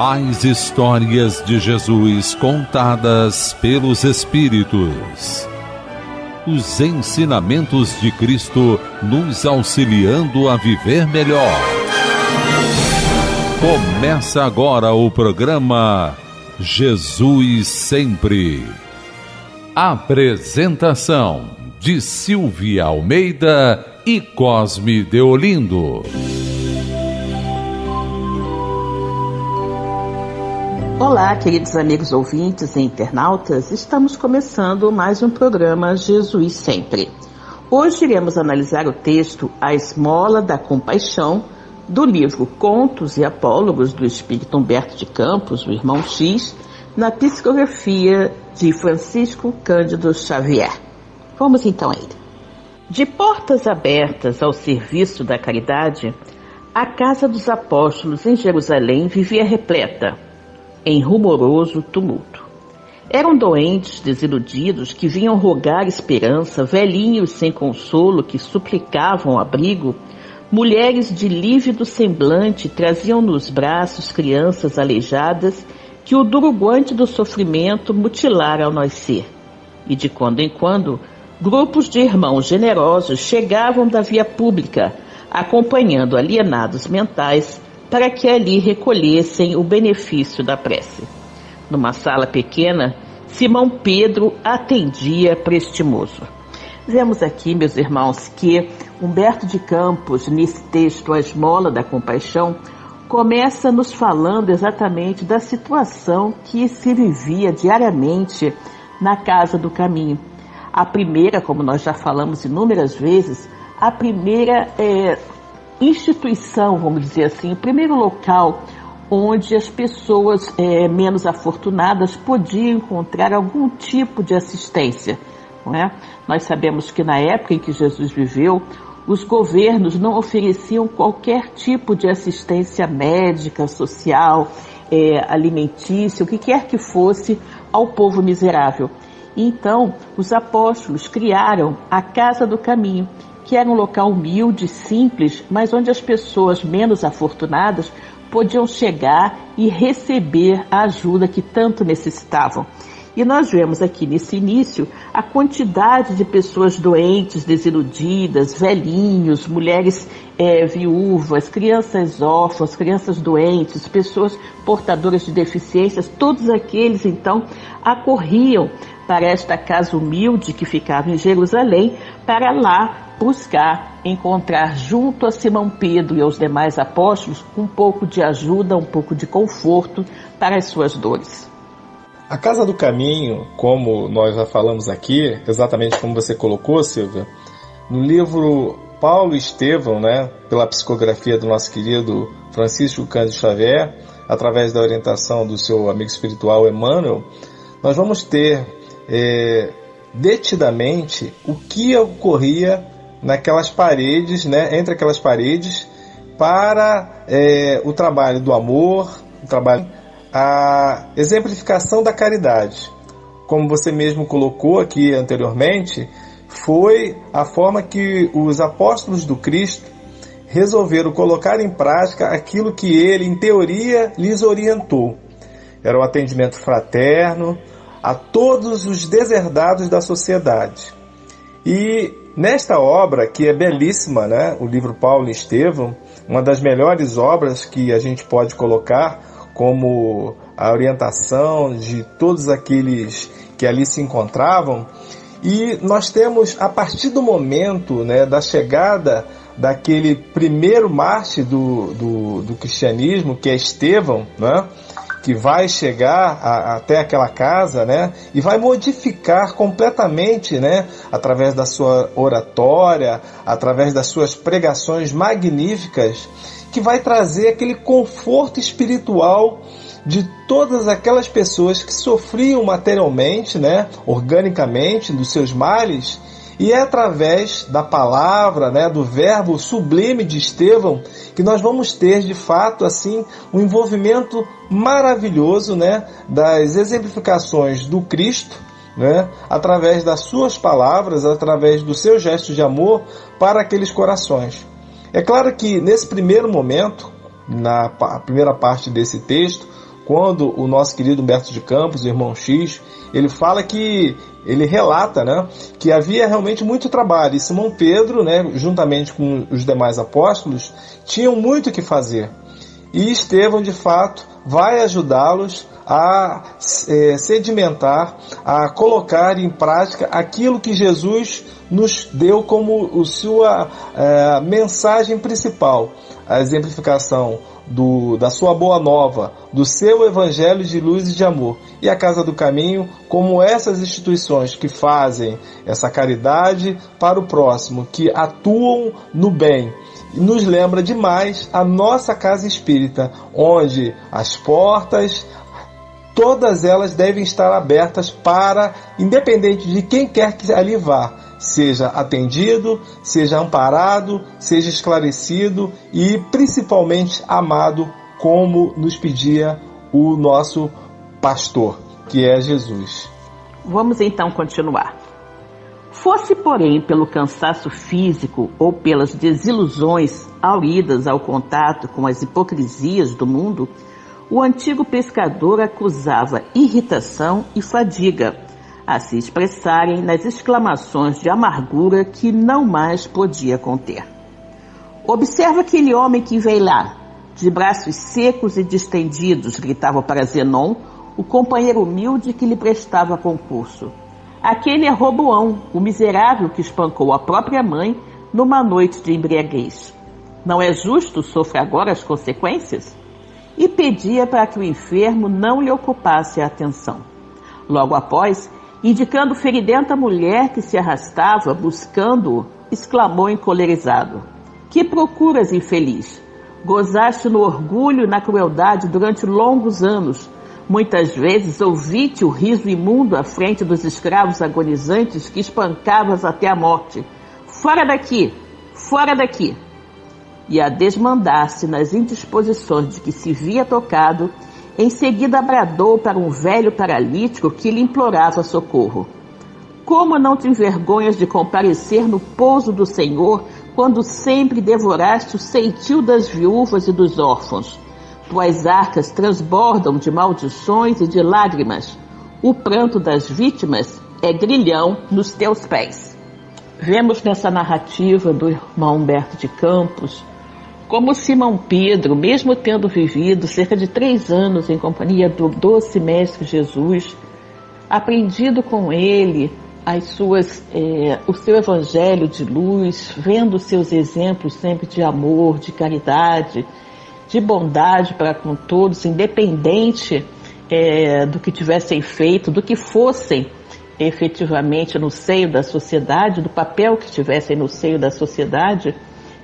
As histórias de Jesus contadas pelos Espíritos. Os ensinamentos de Cristo nos auxiliando a viver melhor. Começa agora o programa Jesus Sempre. Apresentação de Silvia Almeida e Cosme Deolindo. Olá, queridos amigos ouvintes e internautas, estamos começando mais um programa Jesus Sempre. Hoje iremos analisar o texto A Esmola da Compaixão, do livro Contos e Apólogos do Espírito Humberto de Campos, o Irmão X, na psicografia de Francisco Cândido Xavier. Vamos então a ele. De portas abertas ao serviço da caridade, a casa dos apóstolos em Jerusalém vivia repleta, em rumoroso tumulto. Eram doentes desiludidos que vinham rogar esperança, velhinhos sem consolo que suplicavam abrigo, mulheres de lívido semblante traziam nos braços crianças aleijadas que o duro guante do sofrimento mutilara ao nascer. E de quando em quando, grupos de irmãos generosos chegavam da via pública, acompanhando alienados mentais para que ali recolhessem o benefício da prece. Numa sala pequena, Simão Pedro atendia prestimoso. Vemos aqui, meus irmãos, que Humberto de Campos, nesse texto A Esmola da Compaixão, começa nos falando exatamente da situação que se vivia diariamente na Casa do Caminho. A primeira, como nós já falamos inúmeras vezes, a primeira instituição, vamos dizer assim, o primeiro local onde as pessoas menos afortunadas podiam encontrar algum tipo de assistência, não é? Nós sabemos que na época em que Jesus viveu, os governos não ofereciam qualquer tipo de assistência médica, social, alimentícia, o que quer que fosse ao povo miserável. Então, os apóstolos criaram a Casa do Caminho, que era um local humilde, simples, mas onde as pessoas menos afortunadas podiam chegar e receber a ajuda que tanto necessitavam. E nós vemos aqui nesse início a quantidade de pessoas doentes, desiludidas, velhinhos, mulheres viúvas, crianças órfãs, crianças doentes, pessoas portadoras de deficiências, todos aqueles então acorriam para esta casa humilde que ficava em Jerusalém, para lá buscar encontrar junto a Simão Pedro e aos demais apóstolos um pouco de ajuda, um pouco de conforto para as suas dores. A Casa do Caminho, como nós já falamos aqui, exatamente como você colocou, Silvia, no livro Paulo e Estevão, pela psicografia do nosso querido Francisco Cândido Xavier, através da orientação do seu amigo espiritual Emmanuel, nós vamos ter detidamente o que ocorria naquelas paredes, entre aquelas paredes, para o trabalho do amor, a exemplificação da caridade. Como você mesmo colocou aqui anteriormente, foi a forma que os apóstolos do Cristo resolveram colocar em prática aquilo que ele, em teoria, lhes orientou. Era o atendimento fraterno a todos os deserdados da sociedade. E nesta obra, que é belíssima, o livro Paulo e Estevão, uma das melhores obras que a gente pode colocar como a orientação de todos aqueles que ali se encontravam. E nós temos, a partir do momento da chegada daquele primeiro mártir do cristianismo, que é Estevão, que vai chegar até aquela casa, e vai modificar completamente, através da sua oratória, através das suas pregações magníficas, que vai trazer aquele conforto espiritual de todas aquelas pessoas que sofriam materialmente, organicamente, dos seus males, e é através da palavra, do verbo sublime de Estevão, que nós vamos ter, de fato, assim, um envolvimento maravilhoso, das exemplificações do Cristo, através das suas palavras, através do seu gesto de amor para aqueles corações. É claro que, nesse primeiro momento, na primeira parte desse texto, quando o nosso querido Humberto de Campos, o irmão X, ele fala que, ele relata, né, que havia realmente muito trabalho, e Simão Pedro, né, juntamente com os demais apóstolos, tinham muito o que fazer. E Estevão, de fato, vai ajudá-los a sedimentar, a colocar em prática aquilo que Jesus nos deu como sua mensagem principal, a exemplificação da sua boa nova, do seu evangelho de luz e de amor. E a Casa do Caminho, como essas instituições que fazem essa caridade para o próximo, que atuam no bem. Nos lembra demais a nossa casa espírita, onde as portas, todas elas devem estar abertas para, independente de quem quer que ali vá, seja atendido, seja amparado, seja esclarecido e principalmente amado, como nos pedia o nosso pastor, que é Jesus. Vamos então continuar. Fosse, porém, pelo cansaço físico ou pelas desilusões auridas ao contato com as hipocrisias do mundo, o antigo pescador acusava irritação e fadiga, a se expressarem nas exclamações de amargura que não mais podia conter. Observa aquele homem que veio lá, de braços secos e distendidos, gritava para Zenon, o companheiro humilde que lhe prestava concurso. Aquele é Roboão, o miserável que espancou a própria mãe numa noite de embriaguez. Não é justo sofrer agora as consequências? E pedia para que o enfermo não lhe ocupasse a atenção. Logo após, indicando feridenta mulher que se arrastava, buscando-o, exclamou encolerizado: Que procuras, infeliz? Gozaste no orgulho e na crueldade durante longos anos. Muitas vezes ouvi-te o riso imundo à frente dos escravos agonizantes que espancavas até a morte. Fora daqui! Fora daqui! E a desmandar-se nas indisposições de que se via tocado, em seguida bradou para um velho paralítico que lhe implorava socorro. Como não te envergonhas de comparecer no pouso do Senhor, quando sempre devoraste o ceitil das viúvas e dos órfãos? Tuas arcas transbordam de maldições e de lágrimas. O pranto das vítimas é grilhão nos teus pés. Vemos nessa narrativa do irmão Humberto de Campos como Simão Pedro, mesmo tendo vivido cerca de 3 anos em companhia do doce Mestre Jesus, aprendido com ele o seu evangelho de luz, vendo seus exemplos sempre de amor, de caridade, de bondade para com todos, independente do que tivessem feito, do que fossem efetivamente no seio da sociedade, do papel que tivessem no seio da sociedade,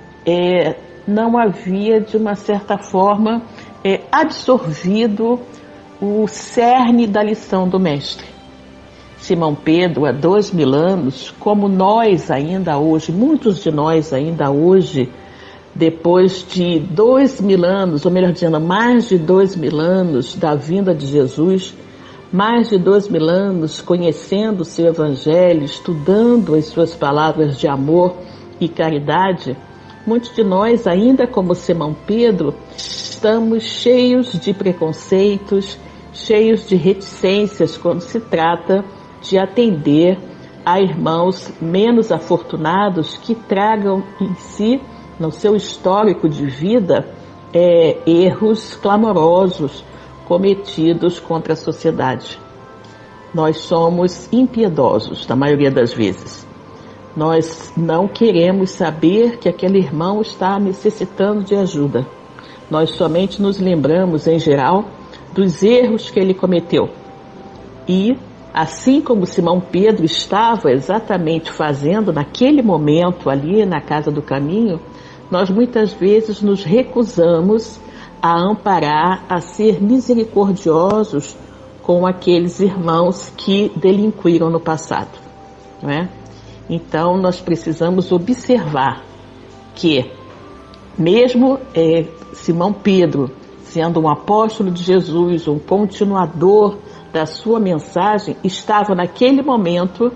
não havia, de uma certa forma, absorvido o cerne da lição do Mestre. Simão Pedro, há 2000 anos, como nós ainda hoje, muitos de nós ainda hoje, depois de 2000 anos, ou melhor dizendo, mais de 2000 anos da vinda de Jesus, mais de 2000 anos conhecendo o seu evangelho, estudando as suas palavras de amor e caridade, muitos de nós, ainda como Simão Pedro, estamos cheios de preconceitos, cheios de reticências quando se trata de atender a irmãos menos afortunados que tragam em si, no seu histórico de vida, erros clamorosos cometidos contra a sociedade. Nós somos impiedosos, na maioria das vezes. Nós não queremos saber que aquele irmão está necessitando de ajuda. Nós somente nos lembramos, em geral, dos erros que ele cometeu. E, assim como Simão Pedro estava exatamente fazendo naquele momento ali na Casa do Caminho, nós muitas vezes nos recusamos a amparar, a ser misericordiosos com aqueles irmãos que delinquiram no passado, não é? Então nós precisamos observar que mesmo Simão Pedro, sendo um apóstolo de Jesus, um continuador da sua mensagem, estava naquele momento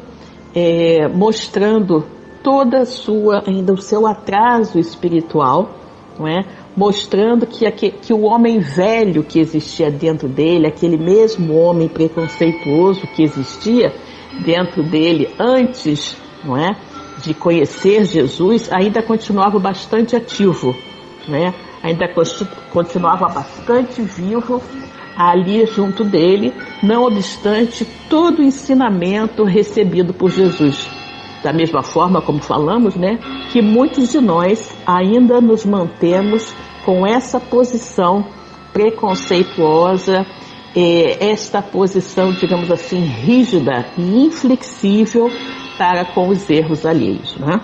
mostrando toda ainda o seu atraso espiritual, não é? mostrando que o homem velho que existia dentro dele, aquele mesmo homem preconceituoso que existia dentro dele antes, não é, de conhecer Jesus, ainda continuava bastante ativo, não é? Ainda continuava bastante vivo ali junto dele, não obstante todo o ensinamento recebido por Jesus. Da mesma forma como falamos, né, que muitos de nós ainda nos mantemos com essa posição preconceituosa, esta posição, digamos assim, rígida e inflexível para com os erros alheios, né?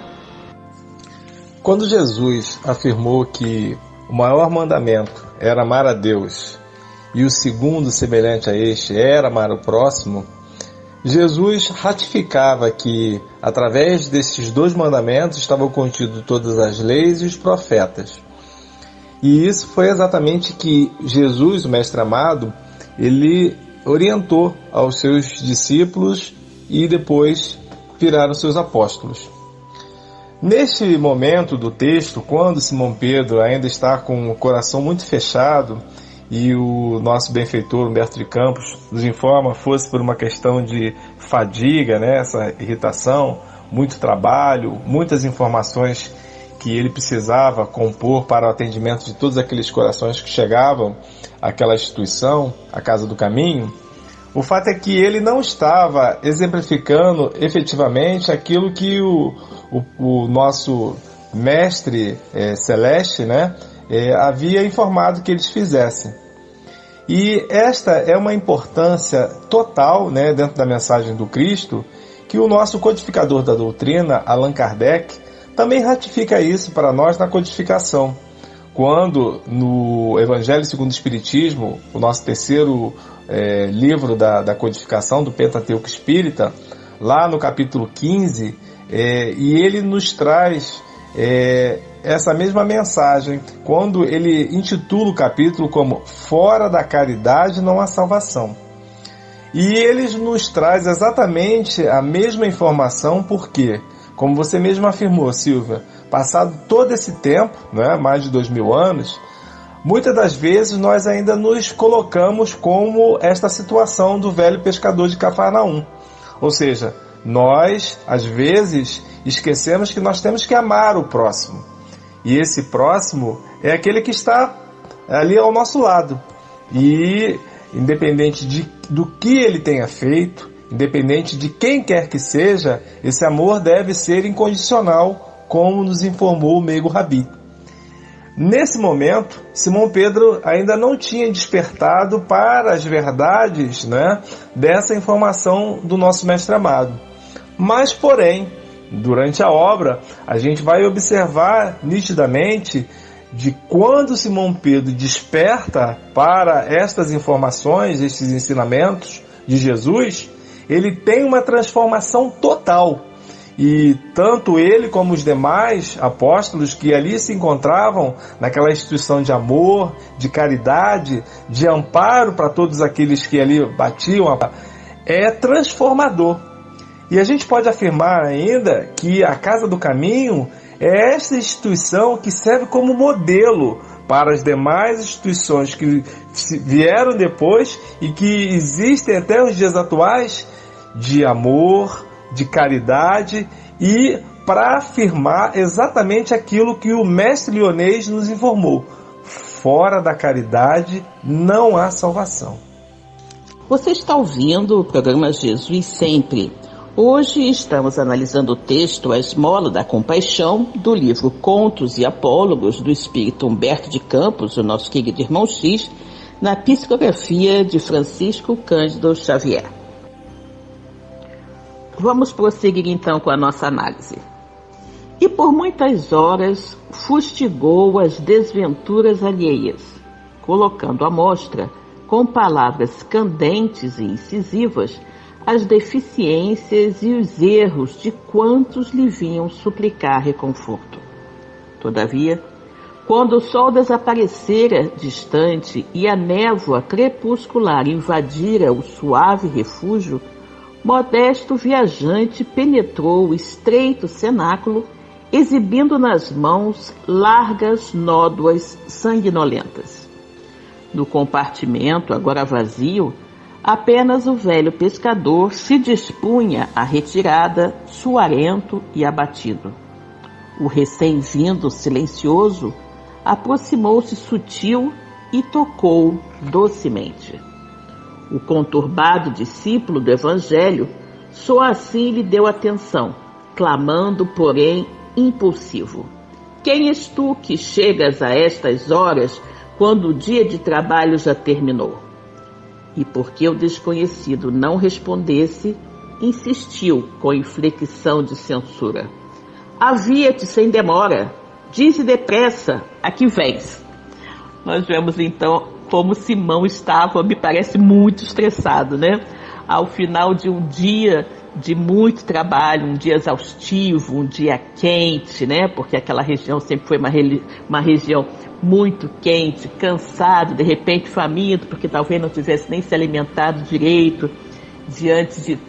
Quando Jesus afirmou que o maior mandamento era amar a Deus e o segundo, semelhante a este, era amar o próximo, Jesus ratificava que, através desses dois mandamentos, estavam contidos todas as leis e os profetas. E isso foi exatamente que Jesus, o Mestre amado, ele orientou aos seus discípulos e depois viraram seus apóstolos. Neste momento do texto, quando Simão Pedro ainda está com o coração muito fechado, e o nosso benfeitor Humberto de Campos nos informa, fosse por uma questão de fadiga, né, essa irritação, muito trabalho, muitas informações que ele precisava compor para o atendimento de todos aqueles corações que chegavam àquela instituição, a Casa do Caminho, o fato é que ele não estava exemplificando efetivamente aquilo que o nosso mestre celeste, né, havia informado que eles fizessem. E esta é uma importância total, né, dentro da mensagem do Cristo, que o nosso codificador da doutrina, Allan Kardec, também ratifica isso para nós na codificação. Quando no Evangelho segundo o Espiritismo, o nosso terceiro livro da codificação do Pentateuco Espírita, lá no capítulo 15, e ele nos traz essa mesma mensagem, quando ele intitula o capítulo como Fora da Caridade não há salvação. E ele nos traz exatamente a mesma informação, porque, como você mesmo afirmou, Silvia, passado todo esse tempo, né, mais de 2000 anos, muitas das vezes nós ainda nos colocamos como esta situação do velho pescador de Cafarnaum. Ou seja, nós, às vezes, esquecemos que nós temos que amar o próximo. E esse próximo é aquele que está ali ao nosso lado. E, independente do que ele tenha feito, independente de quem quer que seja, esse amor deve ser incondicional, como nos informou o Meigo Rabi. Nesse momento, Simão Pedro ainda não tinha despertado para as verdades, né, dessa informação do nosso Mestre amado. Mas, porém, durante a obra, a gente vai observar nitidamente de quando Simão Pedro desperta para estas informações, estes ensinamentos de Jesus, ele tem uma transformação total. E tanto ele como os demais apóstolos que ali se encontravam naquela instituição de amor, de caridade, de amparo para todos aqueles que ali batiam, é transformador. E a gente pode afirmar ainda que a Casa do Caminho é esta instituição que serve como modelo para as demais instituições que vieram depois e que existem até os dias atuais, de amor, de caridade, e para afirmar exatamente aquilo que o mestre Lyonês nos informou: fora da caridade não há salvação. Você está ouvindo o programa Jesus Sempre. Hoje estamos analisando o texto A Esmola da Compaixão, do livro Contos e Apólogos, do espírito Humberto de Campos, o nosso querido irmão X, na psicografia de Francisco Cândido Xavier. Vamos prosseguir então com a nossa análise. E por muitas horas fustigou as desventuras alheias, colocando à mostra, com palavras candentes e incisivas, as deficiências e os erros de quantos lhe vinham suplicar reconforto. Todavia, quando o sol desaparecera distante e a névoa crepuscular invadira o suave refúgio, modesto viajante penetrou o estreito cenáculo exibindo nas mãos largas nódoas sanguinolentas. No compartimento, agora vazio, apenas o velho pescador se dispunha à retirada, suarento e abatido. O recém-vindo silencioso aproximou-se sutil e tocou docemente. O conturbado discípulo do Evangelho só assim lhe deu atenção, clamando, porém, impulsivo: Quem és tu que chegas a estas horas, quando o dia de trabalho já terminou? E porque o desconhecido não respondesse, insistiu com inflexão de censura: Avia-te sem demora, dize depressa, aqui vens. Nós vemos então como Simão estava, me parece, muito estressado, né? Ao final de um dia de muito trabalho, um dia exaustivo, um dia quente, né? Porque aquela região sempre foi uma região muito quente, cansado, de repente faminto, porque talvez não tivesse nem se alimentado direito, diante de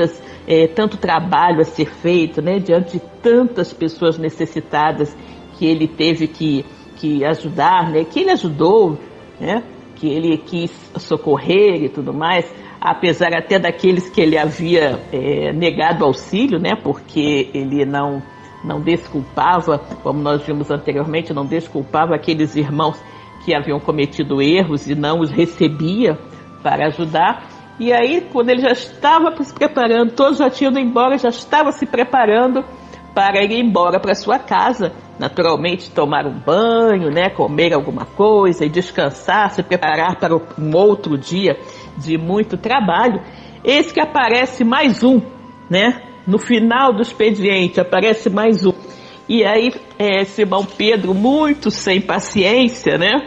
tanto trabalho a ser feito, né? Diante de tantas pessoas necessitadas que ele teve que ajudar, né? Que ele ajudou, né? Que ele quis socorrer e tudo mais, apesar até daqueles que ele havia negado auxílio, né? Porque ele não desculpava, como nós vimos anteriormente, não desculpava aqueles irmãos que haviam cometido erros e não os recebia para ajudar. E aí, quando ele já estava se preparando, todos já tinham ido embora, já estava se preparando para ir embora para sua casa, naturalmente tomar um banho, né, comer alguma coisa e descansar, se preparar para um outro dia de muito trabalho. Eis que aparece mais um, né? No final do expediente aparece mais um. E aí Simão Pedro, muito sem paciência, né?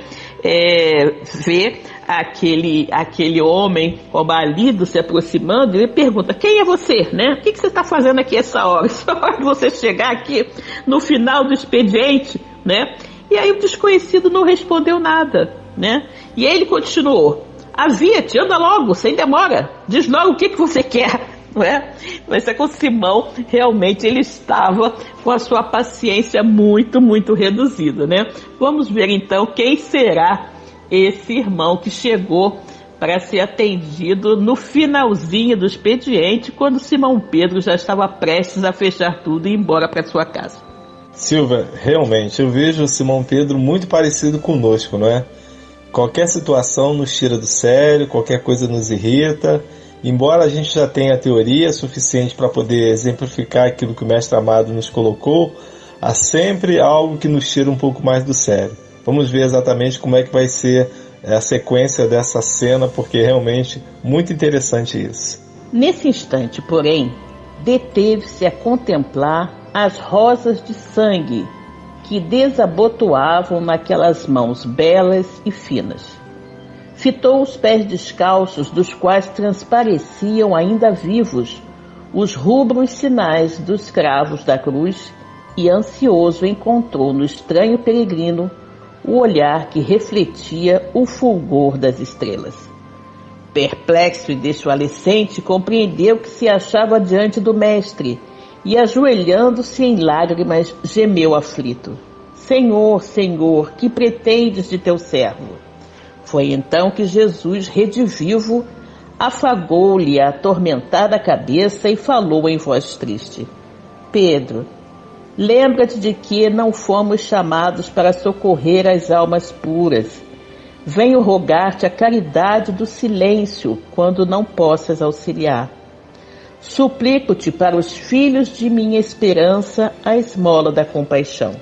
Vê aquele homem combalido se aproximando e pergunta: quem é você, né? O que você está fazendo aqui essa hora? Essa hora de você chegar aqui no final do expediente, né? E aí o desconhecido não respondeu nada, né? E aí ele continuou: avia-te, anda logo, sem demora, diz logo o que você quer, não é? Mas com Simão, realmente ele estava com a sua paciência muito, muito reduzida, né? Vamos ver então quem será esse irmão que chegou para ser atendido no finalzinho do expediente, quando Simão Pedro já estava prestes a fechar tudo e ir embora para sua casa. Silvia, realmente, eu vejo o Simão Pedro muito parecido conosco, não é? Qualquer situação nos tira do sério, qualquer coisa nos irrita. Embora a gente já tenha teoria suficiente para poder exemplificar aquilo que o Mestre Amado nos colocou, há sempre algo que nos tira um pouco mais do sério. Vamos ver exatamente como é que vai ser a sequência dessa cena, porque é realmente muito interessante isso. Nesse instante, porém, deteve-se a contemplar as rosas de sangue que desabotoavam naquelas mãos belas e finas. Fitou os pés descalços, dos quais transpareciam ainda vivos os rubros sinais dos cravos da cruz, e ansioso encontrou no estranho peregrino o olhar que refletia o fulgor das estrelas. Perplexo e desfalecente, compreendeu que se achava diante do Mestre, e ajoelhando-se em lágrimas, gemeu aflito: Senhor, Senhor, que pretendes de teu servo? Foi então que Jesus, redivivo, afagou-lhe a atormentada cabeça e falou em voz triste: Pedro, lembra-te de que não fomos chamados para socorrer as almas puras. Venho rogar-te a caridade do silêncio quando não possas auxiliar. Suplico-te para os filhos de minha esperança a esmola da compaixão.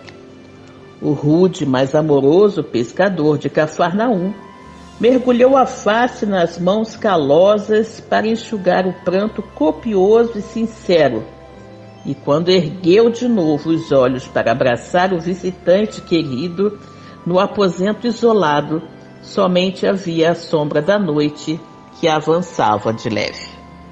O rude, mas amoroso pescador de Cafarnaum mergulhou a face nas mãos calosas para enxugar o pranto copioso e sincero, e quando ergueu de novo os olhos para abraçar o visitante querido, no aposento isolado, somente havia a sombra da noite que avançava de leve.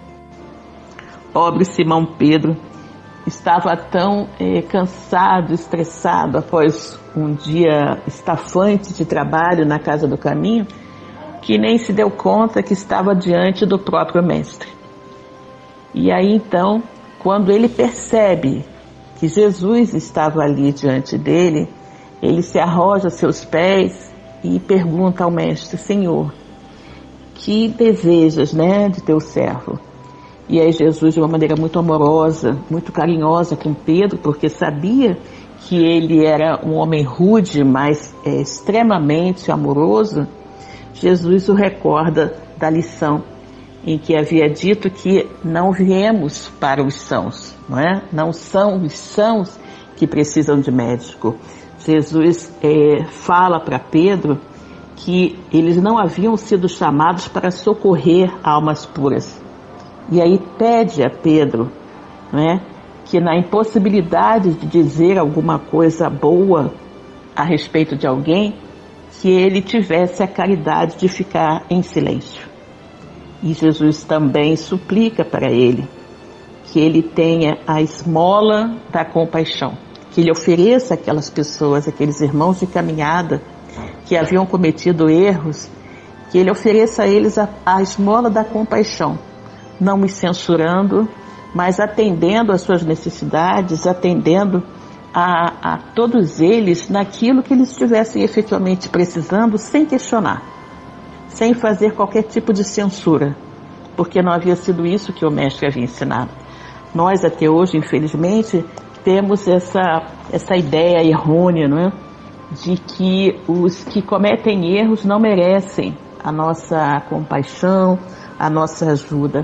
Pobre Simão Pedro estava tão cansado, estressado após um dia estafante de trabalho na casa do caminho, que nem se deu conta que estava diante do próprio Mestre. E aí então, quando ele percebe que Jesus estava ali diante dele, ele se arroja aos seus pés e pergunta ao mestre: Senhor, que desejas, de teu servo? E aí Jesus, de uma maneira muito amorosa, muito carinhosa com Pedro, porque sabia que ele era um homem rude, mas extremamente amoroso, Jesus o recorda da lição em que havia dito que não viemos para os sãos, não são os sãos que precisam de médico. Jesus fala para Pedro que eles não haviam sido chamados para socorrer almas puras. E aí pede a Pedro, que na impossibilidade de dizer alguma coisa boa a respeito de alguém, que ele tivesse a caridade de ficar em silêncio. E Jesus também suplica para ele que ele tenha a esmola da compaixão, que ele ofereça àquelas pessoas, aqueles irmãos de caminhada que haviam cometido erros, que ele ofereça a eles a esmola da compaixão, não os censurando, mas atendendo às suas necessidades, atendendo a todos eles naquilo que eles estivessem efetivamente precisando, sem questionar, sem fazer qualquer tipo de censura, porque não havia sido isso que o mestre havia ensinado. Nós até hoje, infelizmente, temos essa ideia errônea, de que os que cometem erros não merecem a nossa compaixão, a nossa ajuda.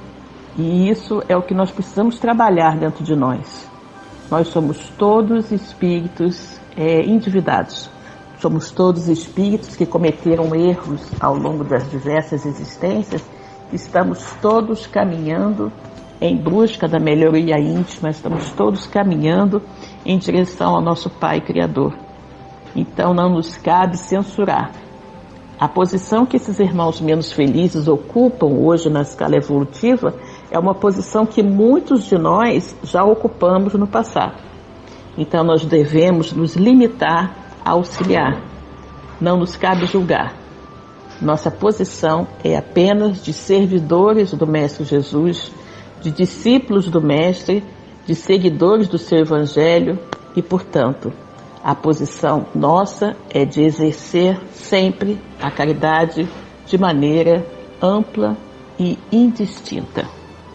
E isso é o que nós precisamos trabalhar dentro de nós. Nós somos todos espíritos endividados. Somos todos espíritos que cometeram erros ao longo das diversas existências. Estamos todos caminhando em busca da melhoria íntima, estamos todos caminhando em direção ao nosso Pai Criador. Então não nos cabe censurar. A posição que esses irmãos menos felizes ocupam hoje na escala evolutiva é uma posição que muitos de nós já ocupamos no passado. Então nós devemos nos limitar a auxiliar. Não nos cabe julgar. Nossa posição é apenas de servidores do Mestre Jesus, de discípulos do Mestre, de seguidores do seu Evangelho e, portanto, a posição nossa é de exercer sempre a caridade de maneira ampla e indistinta.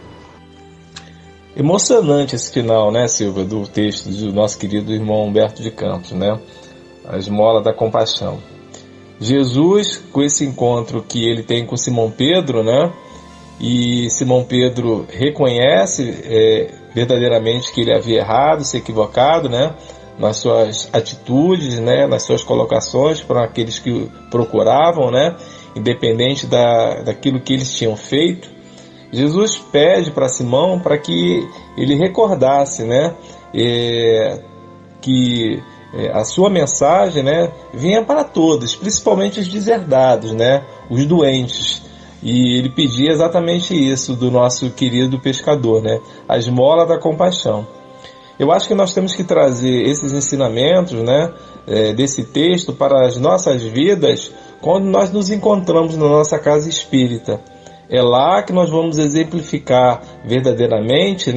Emocionante esse final, Silvia, do texto do nosso querido irmão Humberto de Campos, A esmola da compaixão. Jesus, com esse encontro que ele tem com Simão Pedro, e Simão Pedro reconhece verdadeiramente que ele havia errado, se equivocado, nas suas atitudes, nas suas colocações para aqueles que o procuravam, independente daquilo que eles tinham feito. Jesus pede para Simão para que ele recordasse, que a sua mensagem, vinha para todos, principalmente os deserdados, os doentes. E ele pedia exatamente isso do nosso querido pescador, a esmola da compaixão. Eu acho que nós temos que trazer esses ensinamentos, desse texto para as nossas vidas quando nós nos encontramos na nossa casa espírita. É lá que nós vamos exemplificar verdadeiramente,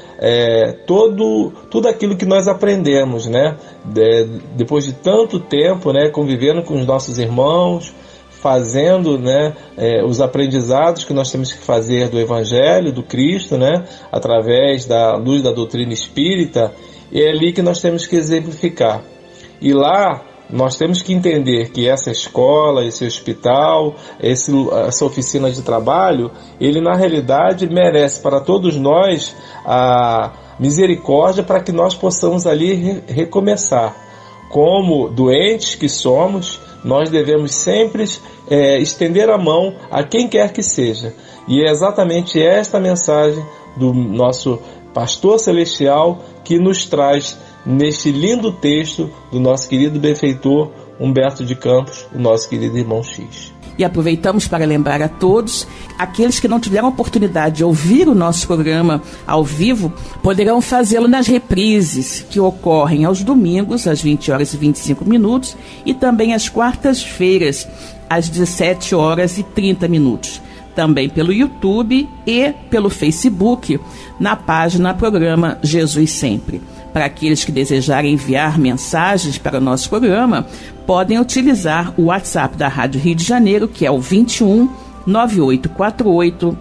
tudo aquilo que nós aprendemos, depois de tanto tempo, convivendo com os nossos irmãos, fazendo os aprendizados que nós temos que fazer do Evangelho, do Cristo, através da luz da doutrina espírita. E é ali que nós temos que exemplificar. E lá nós temos que entender que essa escola, esse hospital, essa oficina de trabalho, ele na realidade merece para todos nós a misericórdia para que nós possamos ali recomeçar. Como doentes que somos, nós devemos sempre estender a mão a quem quer que seja. E é exatamente esta mensagem do nosso pastor celestial que nos traz neste lindo texto do nosso querido benfeitor Humberto de Campos, o nosso querido irmão X. E aproveitamos para lembrar a todos, aqueles que não tiveram oportunidade de ouvir o nosso programa ao vivo, poderão fazê-lo nas reprises, que ocorrem aos domingos, às 20h25, e também às quartas-feiras, às 17h30. Também pelo YouTube e pelo Facebook, na página Programa Jesus Sempre. Para aqueles que desejarem enviar mensagens para o nosso programa, podem utilizar o WhatsApp da Rádio Rio de Janeiro, que é o 21 9848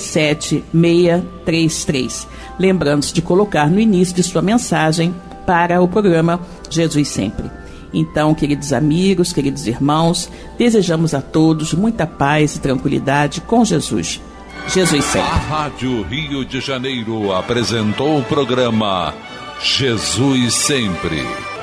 67633. Lembrando-se de colocar no início de sua mensagem para o programa Jesus Sempre. Então, queridos amigos, queridos irmãos, desejamos a todos muita paz e tranquilidade com Jesus. Jesus Sempre. A Rádio Rio de Janeiro apresentou o programa Jesus Sempre.